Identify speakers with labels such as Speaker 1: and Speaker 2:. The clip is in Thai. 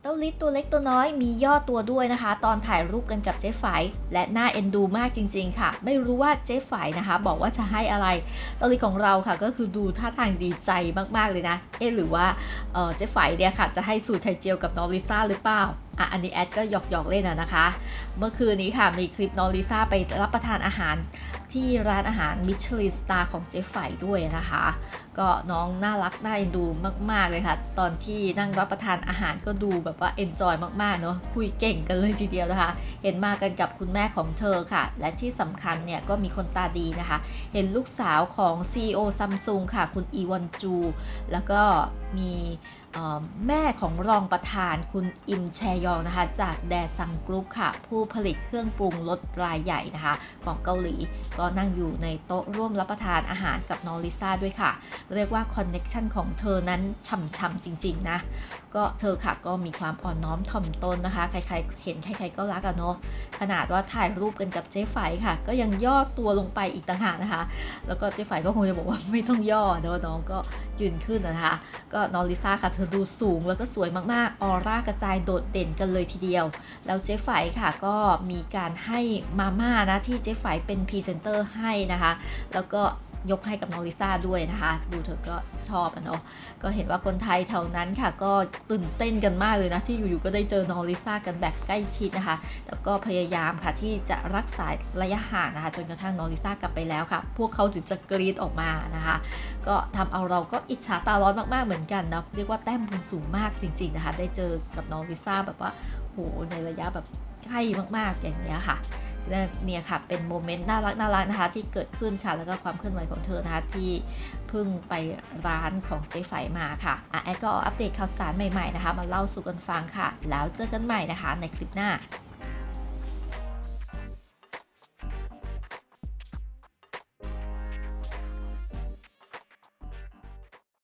Speaker 1: เต้าลิศตัวเล็กตัวน้อยมีย่อตัวด้วยนะคะตอนถ่ายรูปกันกับเจ๊ไฝและน่าเอ็นดูมากจริงๆค่ะไม่รู้ว่าเจ๊ไฝนะคะบอกว่าจะให้อะไรเต้าลิศของเราค่ะก็คือดูท่าทางดีใจมากๆเลยนะหรือว่าเจ๊ไฝเนี่ยค่ะจะให้สูตรไข่เจียวกับน้องลิซ่าหรือเปล่าอันนี้แอดก็หยอกเล่นนะคะเมื่อคืนนี้ค่ะมีคลิปน้องลิซ่าไปรับประทานอาหารที่ร้านอาหารมิชลินสตาร์ของเจ๊ไฝด้วยนะคะก็น้องน่ารักน่าเอ็นดูมากๆเลยค่ะตอนที่นั่งรับประทานอาหารก็ดูแบบว่าเอนจอยมากๆเนาะคุยเก่งกันเลยทีเดียวนะคะเห็นมากันกับคุณแม่ของเธอค่ะและที่สำคัญเนี่ยก็มีคนตาดีนะคะเห็นลูกสาวของ CEO Samsung ค่ะคุณอีวอนจูแล้วก็มีแม่ของรองประธานคุณอิมแชยองนะคะจากแดซังกรุ๊ปค่ะผู้ผลิตเครื่องปรุงรสรายใหญ่นะคะของเกาหลีก็นั่งอยู่ในโต๊ะร่วมรับประทานอาหารกับน้องลิซ่าด้วยค่ะเรียกว่าคอนเน็กชันของเธอนั้นฉ่ำๆจริงๆนะก็เธอค่ะก็มีความอ่อนน้อมถ่อมตนนะคะใครๆเห็นใครๆก็รักอะเนาะขนาดว่าถ่ายรูปกันกับเจ๊ไฝค่ะก็ยังย่อตัวลงไปอีกต่างหากนะคะแล้วก็เจ๊ไฝก็คงจะบอกว่าไม่ต้องย่อเดี๋ยวน้องก็ยืนขึ้นนะคะก็น้องลิซ่าค่ะเธอดูสูงแล้วก็สวยมากๆออร่ากระจายโดดเด่นกันเลยทีเดียวแล้วเจ๊ไฝค่ะก็มีการให้มาม่านะที่เจ๊ไฝเป็นพรีเซนเตอร์ให้นะคะแล้วก็ยกให้กับน้องลิซ่าด้วยนะคะดูเธอก็ชอบเนาะก็เห็นว่าคนไทยแถวนั้นค่ะก็ตื่นเต้นกันมากเลยนะที่อยู่ๆก็ได้เจอน้องลิซ่ากันแบบใกล้ชิดนะคะแล้วก็พยายามค่ะที่จะรักษาระยะห่างนะคะจนกระทั่งน้องลิซ่ากลับไปแล้วค่ะพวกเขาถึงจะกรี๊ดออกมานะคะก็ทำเอาเราก็อิจฉาตาร้อนมากๆเหมือนกันนะเรียกว่าแต้มบุญสูงมากจริงๆนะคะได้เจอกับน้องลิซ่าแบบว่าโหในระยะแบบใกล้มากๆอย่างเนี้ยค่ะเนี่ยค่ะเป็นโมเมนต์น่ารักนะคะที่เกิดขึ้นค่ะแล้วก็ความเคลื่อนไหวของเธอนะคะที่เพิ่งไปร้านของเจ๊ไฝมาค่ะแอดก็อัปเดตข่าวสารใหม่ๆนะคะมาเล่าสู่กันฟังค่ะแล้วเจอกันใหม่นะคะในคลิปหน้า